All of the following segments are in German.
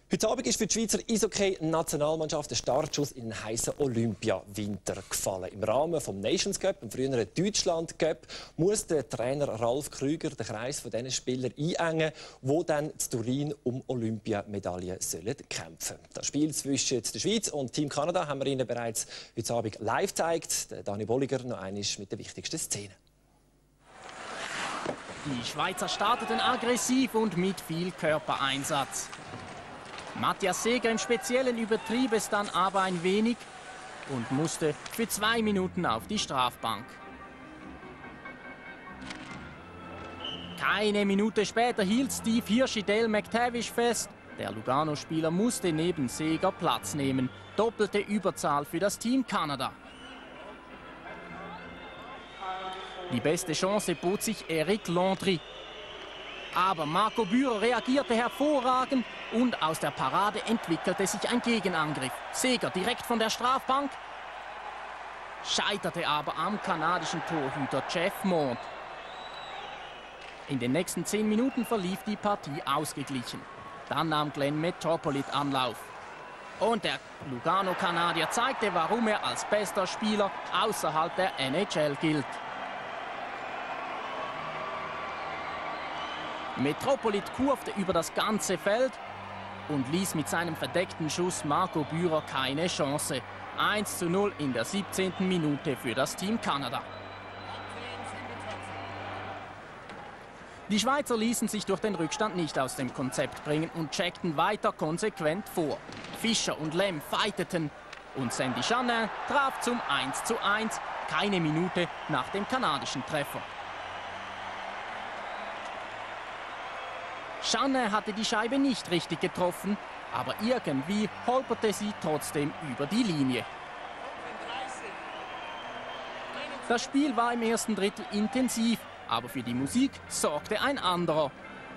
Heute Abend ist für die Schweizer Eishockey-Nationalmannschaft der Startschuss in den heißen Olympiawinter gefallen. Im Rahmen des Nations Cup, dem früheren Deutschland Cup, muss der Trainer Ralf Krüger den Kreis von diesen Spielern einengen, die dann in Turin um Olympiamedaillen kämpfen sollen. Das Spiel zwischen der Schweiz und Team Kanada haben wir Ihnen bereits heute Abend live gezeigt. Dani Bolliger noch einmal mit den wichtigsten Szenen. Die Schweizer starteten aggressiv und mit viel Körpereinsatz. Matthias Seger im Speziellen übertrieb es dann aber ein wenig und musste für 2 Minuten auf die Strafbank. Keine Minute später hielt Steve Hirschi Dale McTavish fest. Der Lugano-Spieler musste neben Seger Platz nehmen. Doppelte Überzahl für das Team Kanada. Die beste Chance bot sich Eric Landry. Aber Marco Bührer reagierte hervorragend und aus der Parade entwickelte sich ein Gegenangriff. Seger direkt von der Strafbank, scheiterte aber am kanadischen Torhüter Jeff Mond. In den nächsten 10 Minuten verlief die Partie ausgeglichen. Dann nahm Glenn Metropolit Anlauf. Und der Lugano-Kanadier zeigte, warum er als bester Spieler außerhalb der NHL gilt. Metropolit kurfte über das ganze Feld und ließ mit seinem verdeckten Schuss Marco Bührer keine Chance. 1:0 in der 17. Minute für das Team Kanada. Die Schweizer ließen sich durch den Rückstand nicht aus dem Konzept bringen und checkten weiter konsequent vor. Fischer und Lem fighteten und Sandy Chanin traf zum 1:1, keine Minute nach dem kanadischen Treffer. Chanin hatte die Scheibe nicht richtig getroffen, aber irgendwie holperte sie trotzdem über die Linie. Das Spiel war im ersten Drittel intensiv, aber für die Musik sorgte ein anderer.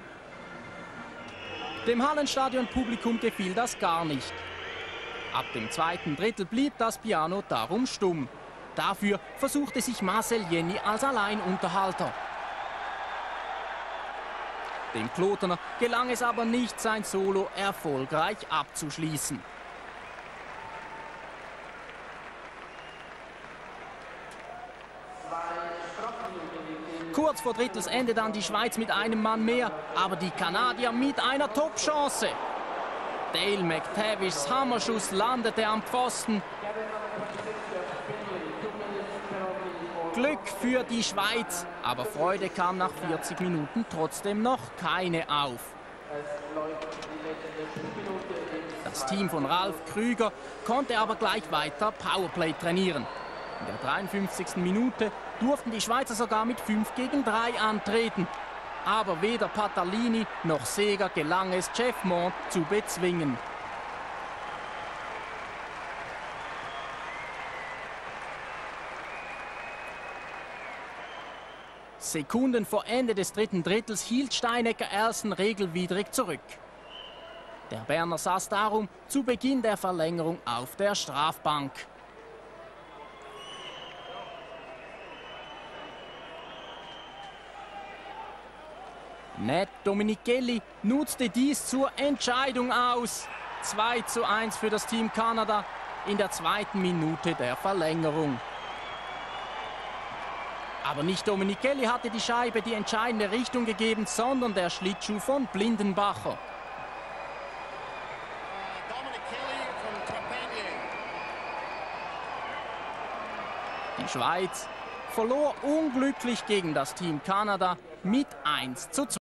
Dem Hallenstadion-Publikum gefiel das gar nicht. Ab dem zweiten Drittel blieb das Piano darum stumm. Dafür versuchte sich Marcel Jenny als Alleinunterhalter. Dem Klotener gelang es aber nicht, sein Solo erfolgreich abzuschließen. Kurz vor Drittelsende dann die Schweiz mit einem Mann mehr, aber die Kanadier mit einer Top-Chance. Dale McTavishs Hammerschuss landete am Pfosten. Glück für die Schweiz, aber Freude kam nach 40 Minuten trotzdem noch keine auf. Das Team von Ralf Krüger konnte aber gleich weiter Powerplay trainieren. In der 53. Minute durften die Schweizer sogar mit 5 gegen 3 antreten. Aber weder Patalini noch Seger gelang es, Jeff Mond zu bezwingen. Sekunden vor Ende des dritten Drittels hielt Steinecker Erlsen regelwidrig zurück. Der Berner saß darum zu Beginn der Verlängerung auf der Strafbank. Ned Dominichelli nutzte dies zur Entscheidung aus. 2:1 für das Team Kanada in der 2. Minute der Verlängerung. Aber nicht Dominichelli hatte die Scheibe die entscheidende Richtung gegeben, sondern der Schlittschuh von Blindenbacher. Die Schweiz verlor unglücklich gegen das Team Kanada mit 1:2.